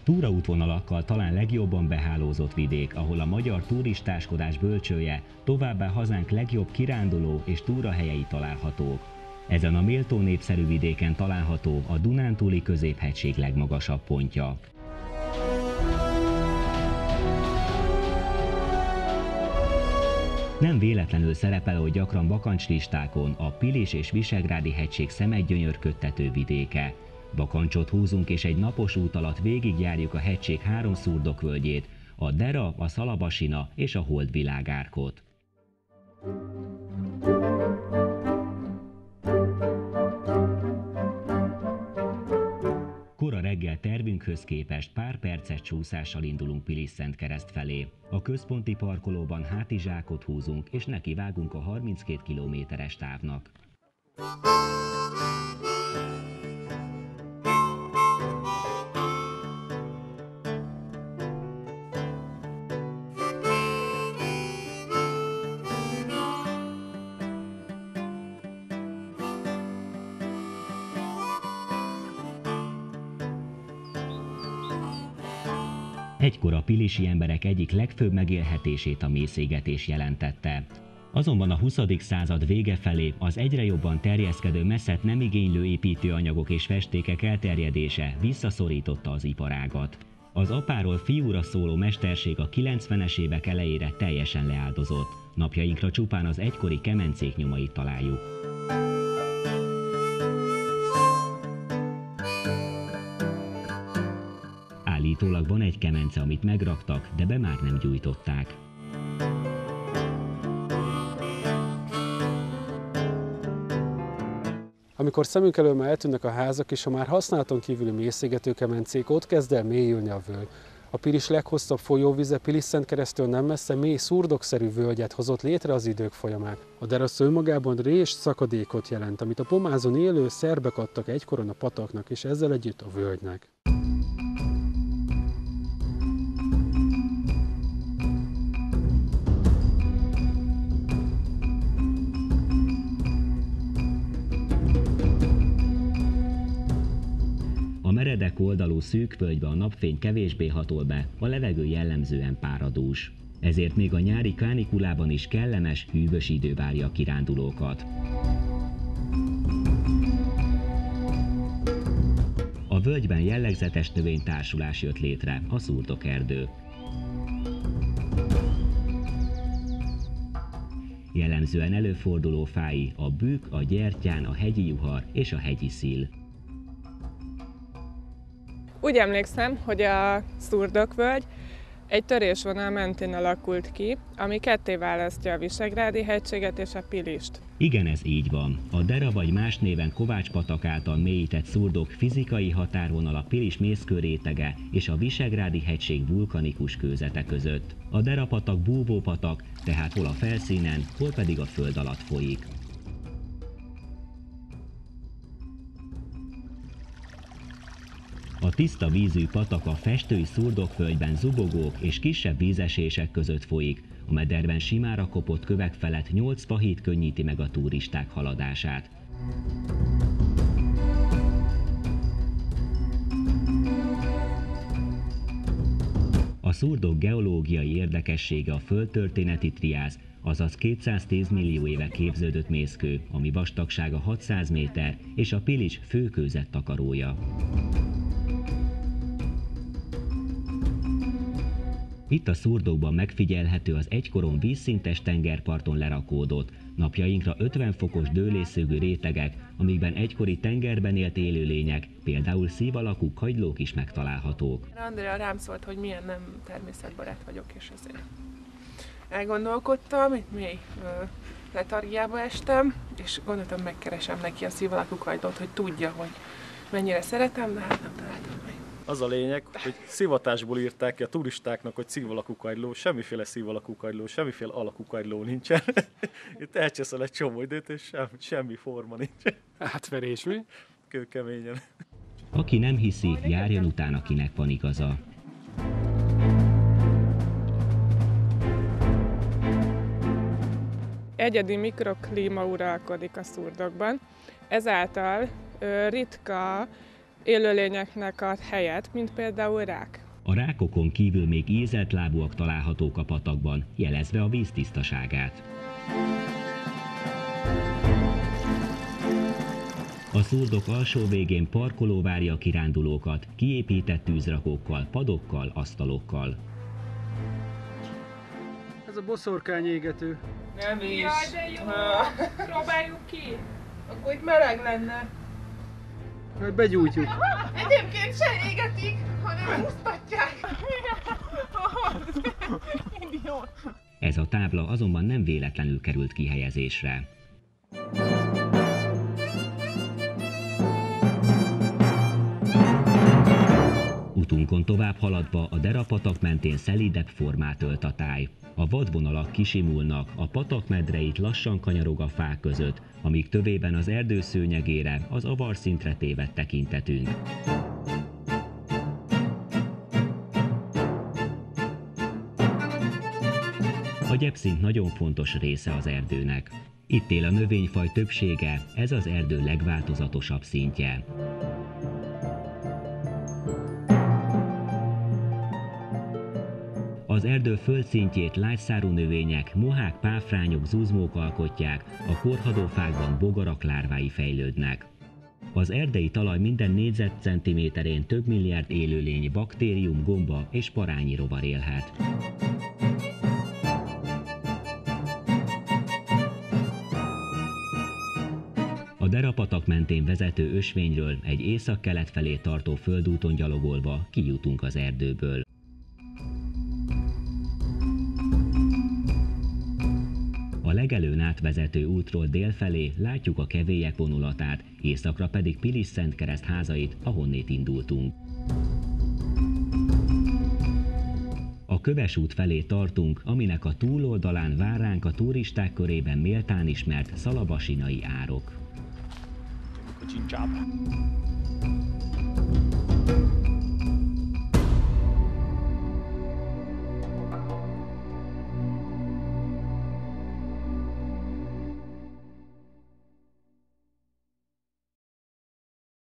Túraútvonalakkal talán legjobban behálózott vidék, ahol a magyar turistáskodás bölcsője, továbbá hazánk legjobb kiránduló és túrahelyei találhatók. Ezen a méltó népszerű vidéken található a Dunántúli Középhegység legmagasabb pontja. Nem véletlenül szerepel oly gyakran bakancslistákon a Pilis és Visegrádi hegység szemedgyönyörködtető vidéke. Bakancsot húzunk és egy napos út alatt végigjárjuk a hegység 3 szurdokvölgyét, a Dera, a Szalabasina és a Holdvilágárkot. Kora reggel tervünkhöz képest pár perces csúszással indulunk Pilis-Szentkereszt felé. A központi parkolóban hátizsákot húzunk és nekivágunk a 32 kilométeres távnak. Egykor a pilisi emberek egyik legfőbb megélhetését a mészégetés jelentette. Azonban a 20. század vége felé az egyre jobban terjeszkedő messzet nem igénylő építőanyagok és festékek elterjedése visszaszorította az iparágat. Az apáról fiúra szóló mesterség a 90-es évek elejére teljesen leáldozott. Napjainkra csupán az egykori kemencék nyomait találjuk. Állítólag van egy kemence, amit megraktak, de be már nem gyújtották. Amikor szemünk elől már eltűnnek a házak és a már használaton kívüli mészégető kemencék, ott kezd el mélyülni a völgy. A Pilis leghosszabb folyóvize Pilis-Szentkereszttől nem messze mély szurdokszerű völgyet hozott létre az idők folyamán. A Derasz önmagában rés szakadékot jelent, amit a pomázon élő szerbek adtak egykoron a pataknak és ezzel együtt a völgynek. A meredek oldalú szűk völgybe a napfény kevésbé hatol be, a levegő jellemzően páradús. Ezért még a nyári kánikulában is kellemes, hűvös idő várja a kirándulókat. A völgyben jellegzetes növénytársulás jött létre, a szurdokerdő. Jellemzően előforduló fái a bükk, a gyertyán, a hegyi juhar és a hegyi szil. Úgy emlékszem, hogy a Szurdokvölgy egy törésvonal mentén alakult ki, ami ketté választja a Visegrádi hegységet és a Pilist. Igen, ez így van. A Dera vagy más néven Kovács-patak által mélyített Szurdok fizikai határvonal a Pilis mészkőrétege és a Visegrádi hegység vulkanikus kőzete között. A Dera-patak búvópatak, tehát hol a felszínen, hol pedig a föld alatt folyik. A tiszta vízű patak a festői Szurdokvölgyben zubogók és kisebb vízesések között folyik, a mederben simára kopott kövek felett 8 fahíd könnyíti meg a turisták haladását. A Szurdok geológiai érdekessége a földtörténeti triász, azaz 210 millió éve képződött mészkő, ami vastagsága 600 méter és a Pilis főkőzet takarója. Itt a Szurdokban megfigyelhető az egykoron vízszintes tengerparton lerakódott, napjainkra 50 fokos dőlésszögű rétegek, amikben egykori tengerben élt élőlények, például szív alakú kagylók is megtalálhatók. Andrea rám szólt, hogy milyen nem természetbarát vagyok, és ezért elgondolkodtam, itt mély letargiába estem, és gondoltam, megkeresem neki a szív alakú kagylót, hogy tudja, hogy mennyire szeretem, de hát nem találtam meg. Az a lényeg, hogy szivatásból írták ki a turistáknak, hogy szív alakú kagyló, semmiféle szív alakú kagyló, semmiféle alakú kagyló nincsen. Itt elcseszel egy csomó időt, és semmi forma nincsen. Átverés mi? Kőkeményen. Aki nem hiszi, járjon utána, kinek van igaza. Egyedi mikroklíma uralkodik a Szurdokban, ezáltal ritka élőlényeknek ad helyet, mint például rák. A rákokon kívül még ízelt lábúak találhatók a patakban, jelezve a víz tisztaságát. A szurdok alsó végén parkoló várja a kirándulókat, kiépített tűzrakókkal, padokkal, asztalokkal. Ez a boszorkányégető. Nem is. Jaj, de jó! Próbáljuk ki! Akkor itt meleg lenne. Majd begyújtjuk. Egyébként se égetik, hanem húztatják. Ez a tábla azonban nem véletlenül került kihelyezésre. Utunkon tovább haladva a Dera patak mentén szelídebb formát ölt a táj. A vadvonalak kisimulnak, a patak medreit lassan kanyarog a fák között, amíg tövében az erdő szőnyegére, az avarszintre tévedt tekintetünk. A gyepszint nagyon fontos része az erdőnek. Itt él a növényfaj többsége, ez az erdő legváltozatosabb szintje. Az erdő földszintjét lágyszárú növények, mohák, páfrányok, zuzmók alkotják, a korhadó fákban bogarak lárvái fejlődnek. Az erdei talaj minden négyzetcentiméterén több milliárd élőlény, baktérium, gomba és parányi rovar élhet. A Dera patak mentén vezető ösvényről egy északkelet felé tartó földúton gyalogolva kijutunk az erdőből. A legelőn átvezető útról délfelé látjuk a kevélyek vonulatát, északra pedig Pilis-Szentkereszt házait, ahonnét indultunk. A Köves út felé tartunk, aminek a túloldalán vár ránk a turisták körében méltán ismert szalabasinai árok. Csincsába.